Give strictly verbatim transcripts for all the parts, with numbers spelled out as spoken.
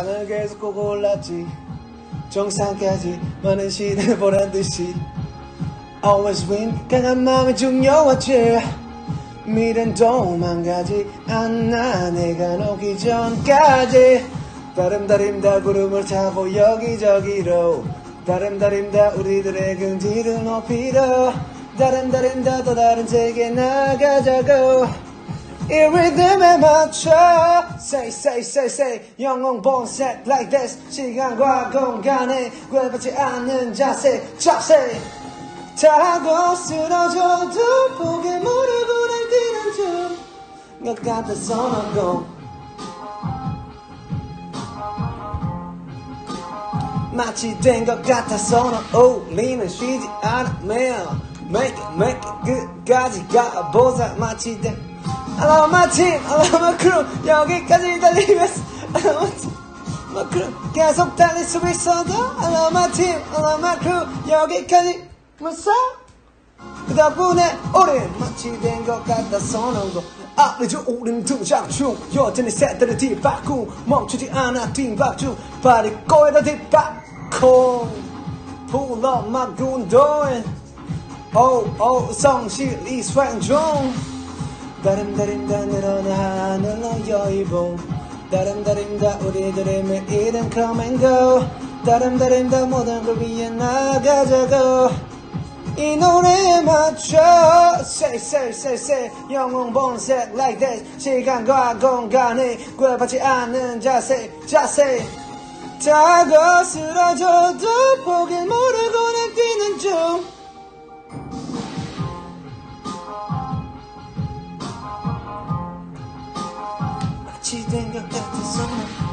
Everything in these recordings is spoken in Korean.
세상을 계속 보고 올랐지 정상까지 많은 시대를 보란듯이 Always win 강한 마음이 중요하지 미련 도망가지 않아 내가 녹기 전까지 다름다림다 구름을 타고 여기저기로 다름다림다 우리들의 긍지를 높이러 다름다림다 또 다른 세계 나가자고 이 리듬에 맞춰 Say say say say 영웅 본색 like this 시간과 공간에 구애받지 않는 자세 자세 타고 쓰러져도 포기 모르고 날뛰는 중 것 같아서 넌 마치 된 것 같아서 넌 어울리는 쉬지 않으며 Make it make it 끝까지 가보자 마치 된 I love my team, I love my crew 여기까지 달리면서 I love my team, my crew 계속 달릴 수 있어도 I love my team, I love my crew 여기까지 무서 그 덕분에 우린 마치 된 것 같아서 너도 아래죠 우린 등장중 여전히 세대를 뒤바꾸 멈추지 않아 뒷박중 발이 꼬여다 뒤바꾸 Pull up my gun doing Oh oh 성실히 수행 중 다름다림다 늘어나 하늘로 여의봉 다름다림다 우리들의 매일은 come and go 다름다림다 모든 걸 위해 나가자고 이 노래에 맞춰 Say say say say 영웅 본색 like that 시간과 공간에 구애받지 않는 자세 자세 타고 쓰러져도 포기 모르고 날뛰는 중 마치 된 것 같아서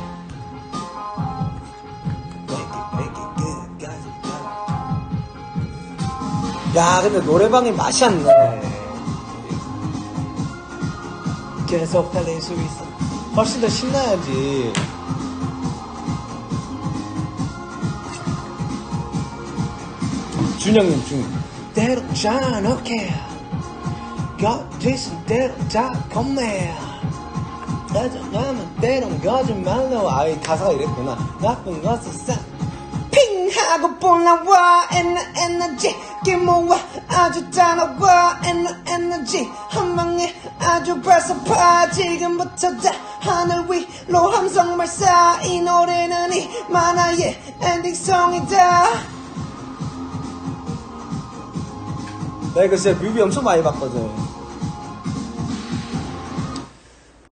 야 근데 노래방이 맛이 안 나네 계속 달릴 수 있어 훨씬 더 신나야지 준영님 준 대로 짜놓게 거짓은 대로 다 겁내 가져가면 때론 거짓말로 아이 가사가 이랬구나 나쁜 것은 싹 핑하고 볼라와 에너 에너지 기모와 아주 단어와 에너 에너지 한 방에 아주 발사파 지금부터 다 하늘 위로 함성 발사 이 노래는 이 만화의 엔딩송이다 나 이거 진짜 뮤비 엄청 많이 봤거든